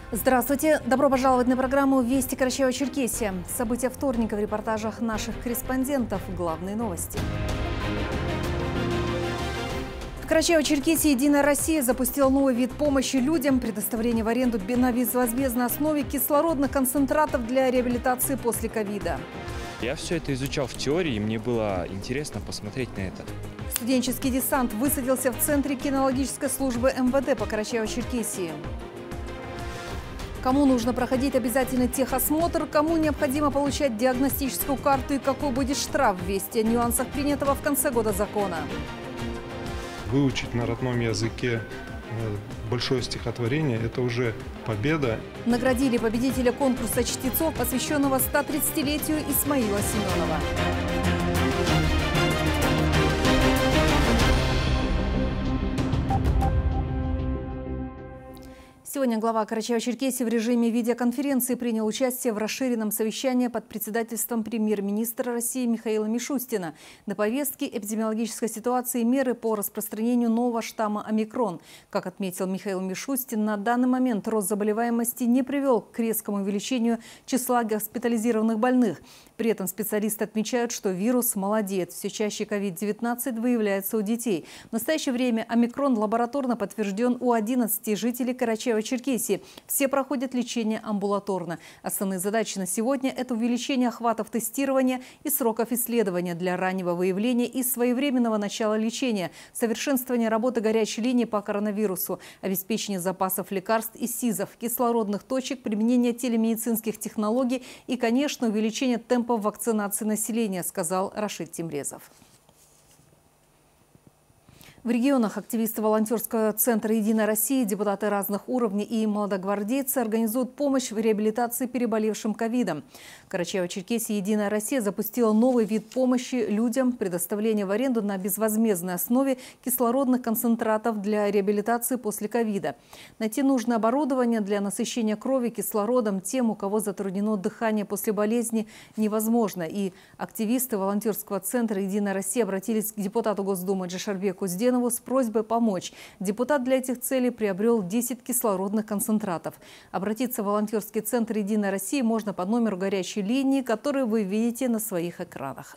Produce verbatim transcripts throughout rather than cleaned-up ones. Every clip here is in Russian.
Здравствуйте! Добро пожаловать на программу «Вести Карачаево-Черкесия». События вторника в репортажах наших корреспондентов. Главные новости. В Карачаево-Черкесии «Единая Россия» запустила новый вид помощи людям – предоставление в аренду на безвозмездной основе кислородных концентратов для реабилитации после ковида. Я все это изучал в теории, и мне было интересно посмотреть на это. Студенческий десант высадился в центре кинологической службы эм вэ дэ по Карачаево-Черкесии. Кому нужно проходить обязательный техосмотр, кому необходимо получать диагностическую карту и какой будет штраф. Вести о нюансах принятого в конце года закона. Выучить на родном языке большое стихотворение – это уже победа. Наградили победителя конкурса чтецов, посвященного ста тридцатилетию Исмаила Семенова. Сегодня глава Карачаево-Черкесии в режиме видеоконференции принял участие в расширенном совещании под председательством премьер-министра России Михаила Мишустина. На повестке эпидемиологической ситуации и меры по распространению нового штамма омикрон. Как отметил Михаил Мишустин, на данный момент рост заболеваемости не привел к резкому увеличению числа госпитализированных больных. При этом специалисты отмечают, что вирус молодеет. Все чаще ковид девятнадцать выявляется у детей. В настоящее время омикрон лабораторно подтвержден у одиннадцати жителей Карачаево-Черкесии. Все проходят лечение амбулаторно. Основные задачи на сегодня – это увеличение охватов тестирования и сроков исследования для раннего выявления и своевременного начала лечения, совершенствование работы горячей линии по коронавирусу, обеспечение запасов лекарств и СИЗов, кислородных точек, применение телемедицинских технологий и, конечно, увеличение темпа вакцинации населения, сказал Рашид Тимрезов. В регионах активисты волонтерского центра «Единая Россия», депутаты разных уровней и молодогвардейцы организуют помощь в реабилитации переболевшим ковидом. В Карачаево-Черкесии «Единая Россия» запустила новый вид помощи людям – предоставление в аренду на безвозмездной основе кислородных концентратов для реабилитации после ковида. Найти нужное оборудование для насыщения крови кислородом тем, у кого затруднено дыхание после болезни, невозможно. И активисты волонтерского центра «Единая Россия» обратились к депутату Госдумы Джишарбеку Зденову с просьбой помочь. Депутат для этих целей приобрел десять кислородных концентратов. Обратиться в волонтерский центр «Единая Россия» можно по номеру горячей линии, который вы видите на своих экранах.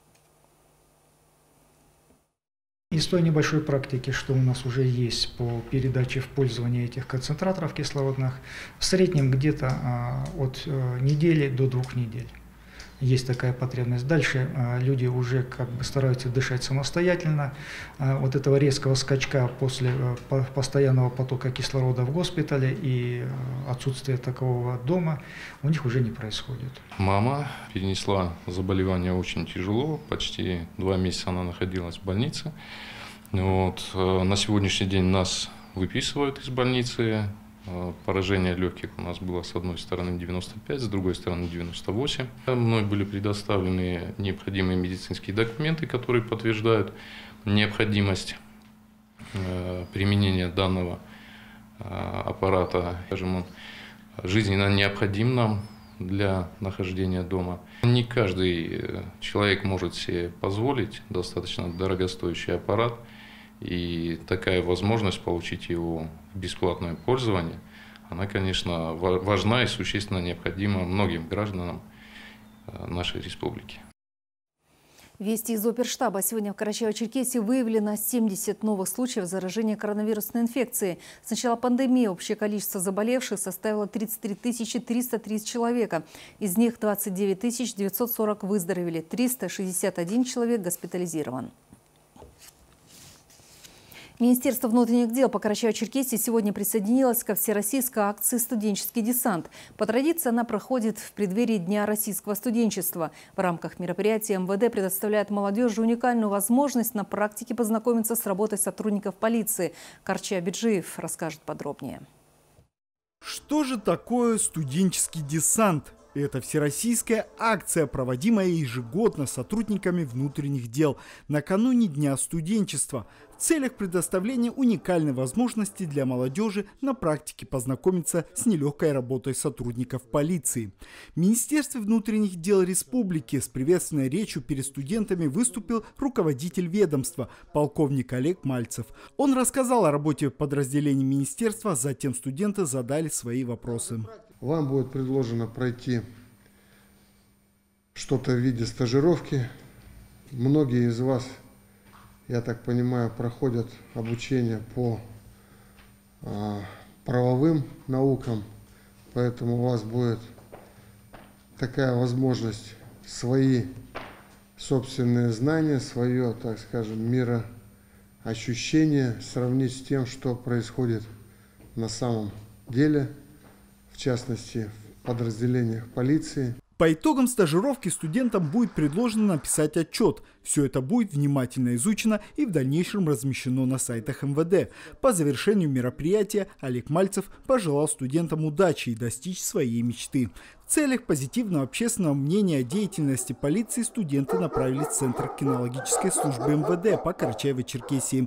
Из той небольшой практики, что у нас уже есть по передаче в пользование этих концентраторов кислородных, в среднем где-то от недели до двух недель. Есть такая потребность. Дальше э, люди уже как бы стараются дышать самостоятельно. Э, вот этого резкого скачка после э, по, постоянного потока кислорода в госпитале и э, отсутствия такового дома у них уже не происходит. Мама перенесла заболевание очень тяжело. Почти два месяца она находилась в больнице. Вот. Э, на сегодняшний день нас выписывают из больницы. Поражение легких у нас было с одной стороны девяносто пять, с другой стороны девяносто восемь. Мной были предоставлены необходимые медицинские документы, которые подтверждают необходимость применения данного аппарата. Скажем, он жизненно необходим нам для нахождения дома. Не каждый человек может себе позволить достаточно дорогостоящий аппарат. И такая возможность получить его в бесплатное пользование, она, конечно, важна и существенно необходима многим гражданам нашей республики. Вести из оперштаба. Сегодня в Карачаево-Черкесии выявлено семьдесят новых случаев заражения коронавирусной инфекцией. С начала пандемии общее количество заболевших составило тридцать три тысячи триста тридцать человека. Из них двадцать девять тысяч девятьсот сорок выздоровели, триста шестьдесят один человек госпитализирован. Министерство внутренних дел по Карачаево-Черкесии сегодня присоединилось ко всероссийской акции «Студенческий десант». По традиции она проходит в преддверии Дня российского студенчества. В рамках мероприятия эм вэ дэ предоставляет молодежи уникальную возможность на практике познакомиться с работой сотрудников полиции. Карча Биджиев расскажет подробнее. Что же такое студенческий десант? Это всероссийская акция, проводимая ежегодно сотрудниками внутренних дел накануне Дня студенчества в целях предоставления уникальной возможности для молодежи на практике познакомиться с нелегкой работой сотрудников полиции. В Министерстве внутренних дел республики с приветственной речью перед студентами выступил руководитель ведомства, полковник Олег Мальцев. Он рассказал о работе подразделений министерства, затем студенты задали свои вопросы. Вам будет предложено пройти что-то в виде стажировки. Многие из вас, я так понимаю, проходят обучение по а, правовым наукам, поэтому у вас будет такая возможность свои собственные знания, свое, так скажем, мироощущение сравнить с тем, что происходит на самом деле, в частности, в подразделениях полиции. По итогам стажировки студентам будет предложено написать отчет. Все это будет внимательно изучено и в дальнейшем размещено на сайтах эм вэ дэ. По завершению мероприятия Олег Мальцев пожелал студентам удачи и достичь своей мечты. В целях позитивного общественного мнения о деятельности полиции студенты направились в Центр кинологической службы эм вэ дэ по Карачаево-Черкесии.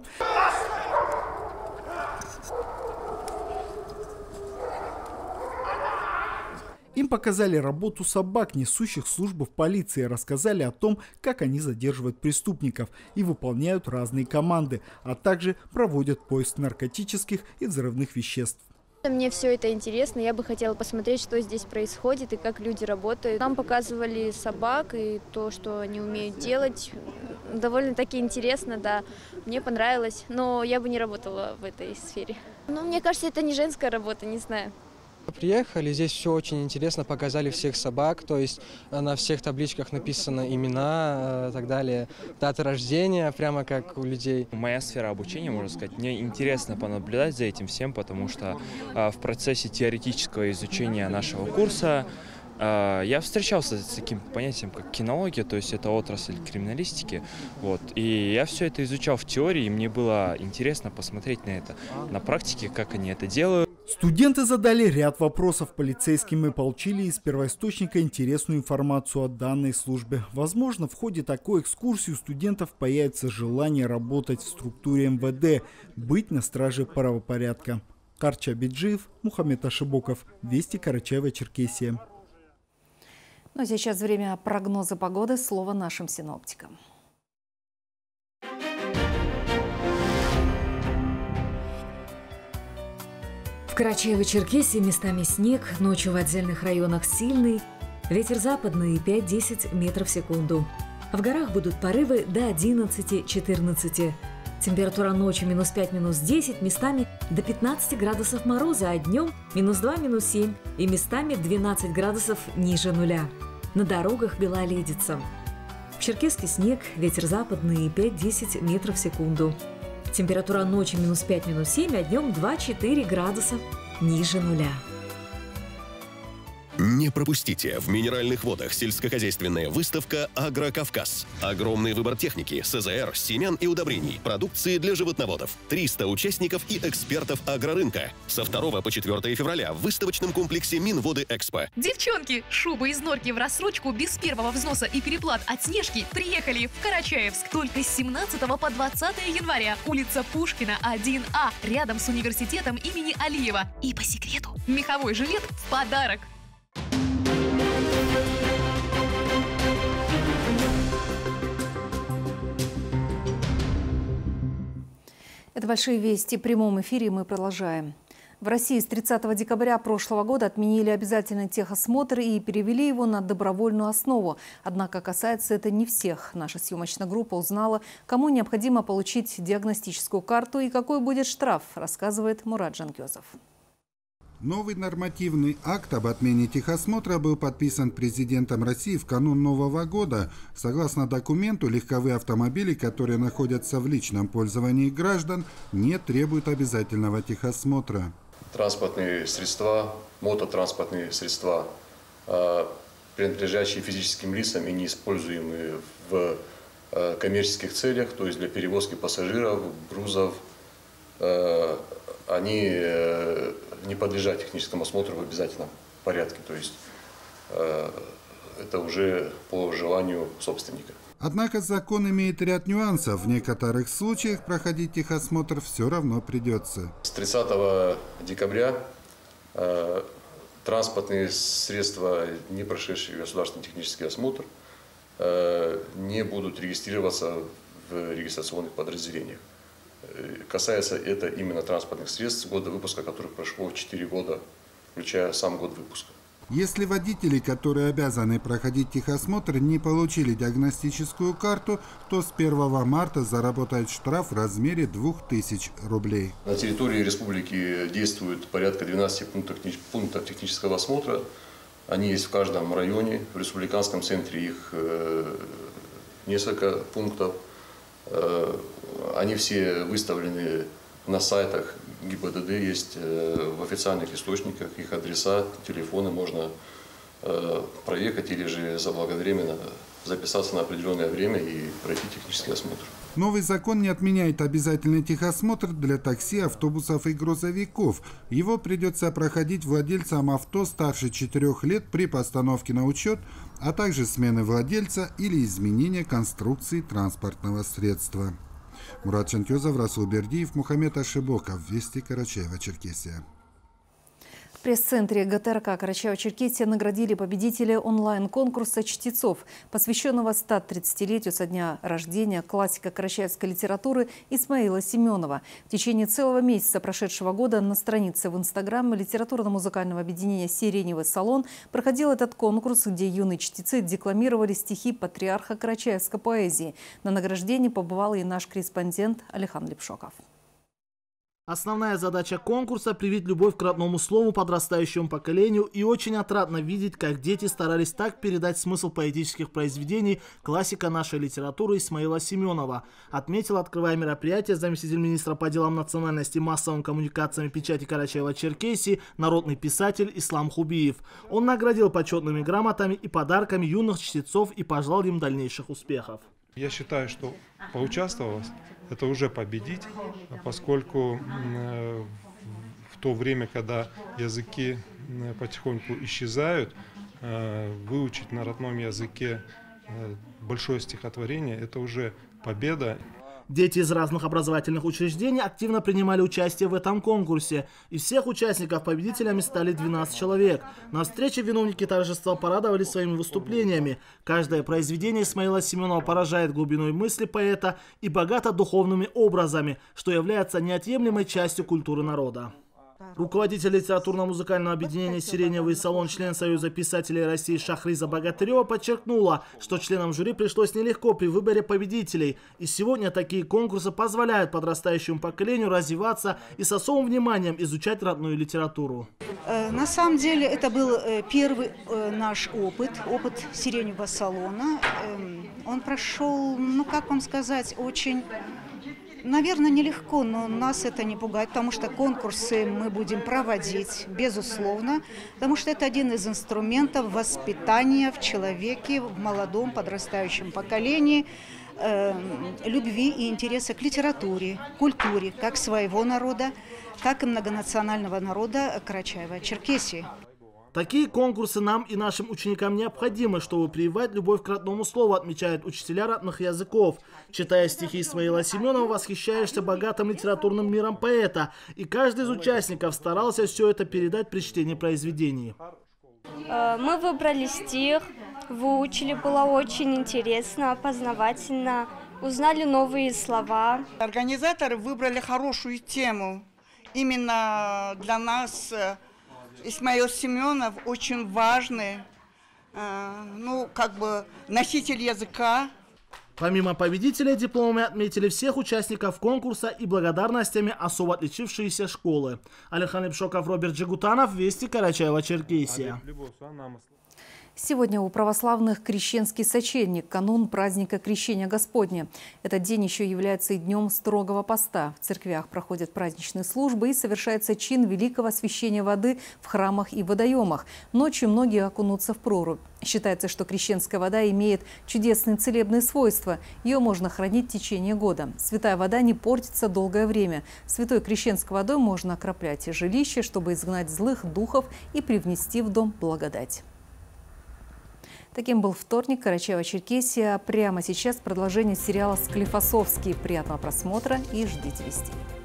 Им показали работу собак, несущих службу в полиции, рассказали о том, как они задерживают преступников и выполняют разные команды, а также проводят поиск наркотических и взрывных веществ. Мне все это интересно, я бы хотела посмотреть, что здесь происходит и как люди работают. Нам показывали собак и то, что они умеют делать. Довольно-таки интересно, да, мне понравилось, но я бы не работала в этой сфере. Но мне кажется, это не женская работа, не знаю. Приехали, здесь все очень интересно, показали всех собак, то есть на всех табличках написаны имена и так далее, даты рождения, прямо как у людей. Моя сфера обучения, можно сказать, мне интересно понаблюдать за этим всем, потому что в процессе теоретического изучения нашего курса я встречался с таким понятием, как кинология, то есть это отрасль криминалистики. Вот. И я все это изучал в теории, и мне было интересно посмотреть на это на практике, как они это делают. Студенты задали ряд вопросов полицейским и получили из первоисточника интересную информацию о данной службе. Возможно, в ходе такой экскурсии у студентов появится желание работать в структуре эм вэ дэ, быть на страже правопорядка. Карча Биджиев, Мухаммед Ашибоков, Вести, Карачаево-Черкесия. Ну а сейчас время прогноза погоды. Слово нашим синоптикам. В Карачаево-Черкесии местами снег, ночью в отдельных районах сильный, ветер западный пять-десять метров в секунду. В горах будут порывы до одиннадцати-четырнадцати. Температура ночью минус пять, минус десять, местами до пятнадцати градусов мороза, а днем минус два, минус семь и местами двенадцать градусов ниже нуля. На дорогах гололедица. В Черкесске снег, ветер западный пять-десять метров в секунду. Температура ночью минус пять, минус семь, а днем два-четыре градуса ниже нуля. Не пропустите в Минеральных водах сельскохозяйственная выставка «Агрокавказ». Огромный выбор техники, эс зэ эр, семян и удобрений, продукции для животноводов, триста участников и экспертов агрорынка. Со второго по четвёртое февраля в выставочном комплексе Минводы-Экспо. Девчонки, шубы из норки в рассрочку без первого взноса и переплат от Снежки приехали в Карачаевск только с семнадцатого по двадцатое января. Улица Пушкина, один А, рядом с университетом имени Алиева. И по секрету, меховой жилет в подарок. Это «Большие вести». В прямом эфире мы продолжаем. В России с тридцатого декабря прошлого года отменили обязательный техосмотр и перевели его на добровольную основу. Однако касается это не всех. Наша съемочная группа узнала, кому необходимо получить диагностическую карту и какой будет штраф, рассказывает Мурат Жанкезов. Новый нормативный акт об отмене техосмотра был подписан президентом России в канун Нового года. Согласно документу, легковые автомобили, которые находятся в личном пользовании граждан, не требуют обязательного техосмотра. Транспортные средства, мототранспортные средства, принадлежащие физическим лицам и не используемые в коммерческих целях, то есть для перевозки пассажиров, грузов, они не подлежат техническому осмотру в обязательном порядке. То есть это уже по желанию собственника. Однако закон имеет ряд нюансов. В некоторых случаях проходить техосмотр все равно придется. С тридцатого декабря э, транспортные средства, не прошедшие государственный технический осмотр, э, не будут регистрироваться в регистрационных подразделениях. Э, касается это именно транспортных средств, года выпуска которых прошло четыре года, включая сам год выпуска. Если водители, которые обязаны проходить техосмотр, не получили диагностическую карту, то с первого марта заработают штраф в размере двух тысяч рублей. На территории республики действует порядка двенадцати пунктов, пунктов технического осмотра. Они есть в каждом районе. В республиканском центре их э, несколько пунктов. Э, они все выставлены на сайтах ГИБДД, есть э, в официальных источниках, их адреса, телефоны, можно э, проехать или же заблаговременно записаться на определенное время и пройти технический осмотр. Новый закон не отменяет обязательный техосмотр для такси, автобусов и грузовиков. Его придется проходить владельцам авто старше четырёх лет при постановке на учет, а также смены владельца или изменения конструкции транспортного средства. Мурат Чанкёзов, Расул Бердиев, Мухаммед Ашибоков. Вести, Карачаево-Черкесия. В пресс-центре ГТРК Карачаево-Черкесия наградили победителя онлайн-конкурса «Чтецов», посвященного ста тридцатилетию со дня рождения классика карачаевской литературы Исмаила Семенова. В течение целого месяца прошедшего года на странице в Инстаграм литературно-музыкального объединения «Сиреневый салон» проходил этот конкурс, где юные чтецы декламировали стихи патриарха карачаевской поэзии. На награждении побывал и наш корреспондент Алихан Лепшоков. Основная задача конкурса – привить любовь к родному слову подрастающему поколению, и очень отрадно видеть, как дети старались так передать смысл поэтических произведений классика нашей литературы Исмаила Семенова, отметил, открывая мероприятие, заместитель министра по делам национальности, массовым коммуникациям и печати Карачаево-Черкесии, народный писатель Ислам Хубиев. Он наградил почетными грамотами и подарками юных чтецов и пожелал им дальнейших успехов. Я считаю, что поучаствовать – это уже победить, поскольку в то время, когда языки потихоньку исчезают, выучить на родном языке большое стихотворение – это уже победа. Дети из разных образовательных учреждений активно принимали участие в этом конкурсе. Из всех участников победителями стали двенадцать человек. На встрече виновники торжества порадовали своими выступлениями. Каждое произведение Исмаила Семенова поражает глубиной мысли поэта и богато духовными образами, что является неотъемлемой частью культуры народа. Руководитель литературно-музыкального объединения «Сиреневый салон», член Союза писателей России Шахриза Богатырева подчеркнула, что членам жюри пришлось нелегко при выборе победителей. И сегодня такие конкурсы позволяют подрастающему поколению развиваться и с особым вниманием изучать родную литературу. На самом деле это был первый наш опыт, опыт «Сиреневого салона». Он прошел, ну как вам сказать, очень... Наверное, нелегко, но нас это не пугает, потому что конкурсы мы будем проводить, безусловно, потому что это один из инструментов воспитания в человеке, в молодом подрастающем поколении, э, любви и интереса к литературе, культуре, как своего народа, так и многонационального народа Карачаево-Черкесии. Такие конкурсы нам и нашим ученикам необходимы, чтобы прививать любовь к родному слову, отмечают учителя родных языков. Читая стихи Исмаила Семенова, восхищаешься богатым литературным миром поэта. И каждый из участников старался все это передать при чтении произведений. Мы выбрали стих, выучили, было очень интересно, познавательно, узнали новые слова. Организаторы выбрали хорошую тему. Именно для нас Исмаил Семенов очень важный, ну, как бы носитель языка. Помимо победителей, дипломами отметили всех участников конкурса и благодарностями особо отличившиеся школы. Алихан Лепшоков, Роберт Джигутанов, Вести, Карачаево-Черкесия. Сегодня у православных крещенский сочельник, канун праздника Крещения Господня. Этот день еще является и днем строгого поста. В церквях проходят праздничные службы и совершается чин великого освящения воды в храмах и водоемах. Ночью многие окунутся в прорубь. Считается, что крещенская вода имеет чудесные целебные свойства. Ее можно хранить в течение года. Святая вода не портится долгое время. Святой крещенской водой можно окроплять жилище, чтобы изгнать злых духов и привнести в дом благодать. Таким был вторник, Карачаево-Черкесия. Прямо сейчас продолжение сериала «Склифосовский». Приятного просмотра и ждите вестей.